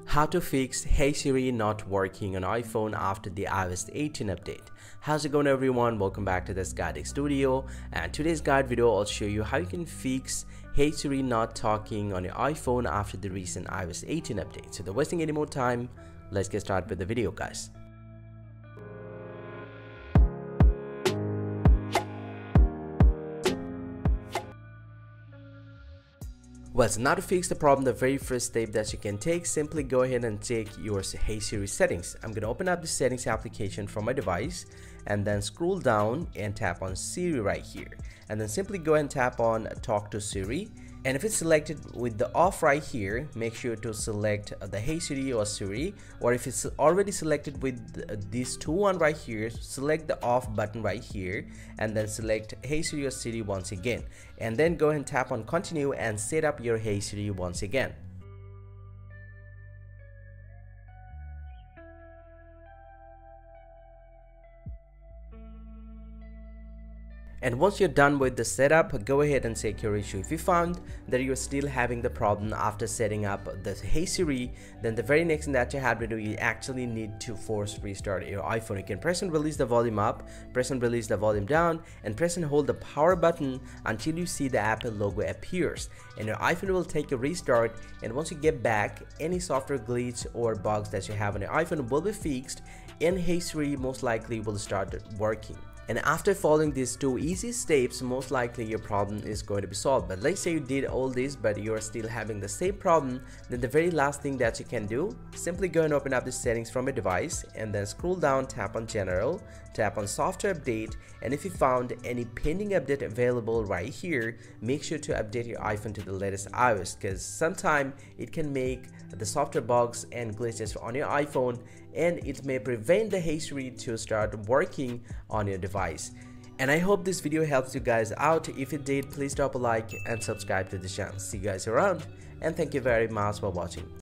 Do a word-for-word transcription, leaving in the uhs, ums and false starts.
How to fix Hey Siri not working on iPhone after the i O S eighteen update. How's it going, everyone? Welcome back to this guiding studio, and today's guide video I'll show you how you can fix Hey Siri not talking on your iPhone after the recent i O S eighteen update. So without wasting any more time, let's get started with the video, guys. Well, so now to fix the problem, the very first step that you can take, simply go ahead and take your Hey Siri settings. I'm going to open up the settings application from my device and then scroll down and tap on Siri right here. And then simply go ahead and tap on Talk to Siri. And if it's selected with the off right here, make sure to select the Hey Siri or Siri, or if it's already selected with these two one right here, select the off button right here and then select Hey Siri or Siri once again, and then go ahead and tap on continue and set up your Hey Siri once again. And once you're done with the setup, go ahead and check your issue. If you found that you're still having the problem after setting up the Hey Siri, then the very next thing that you have to do, you actually need to force restart your iPhone. You can press and release the volume up, press and release the volume down, and press and hold the power button until you see the Apple logo appears. And your iPhone will take a restart, and once you get back, any software glitch or bugs that you have on your iPhone will be fixed, and Hey Siri most likely will start working. And after following these two easy steps, most likely your problem is going to be solved. But let's say you did all this but you're still having the same problem, then the very last thing that you can do, simply go and open up the settings from a device and then scroll down, tap on General, tap on Software Update, and if you found any pending update available right here, make sure to update your iPhone to the latest iOS, because sometimes it can make the software bugs and glitches on your iPhone, and it may prevent the Hey Siri to start working on your device. And I hope this video helps you guys out. If it did, please drop a like and subscribe to the channel. See you guys around, and thank you very much for watching.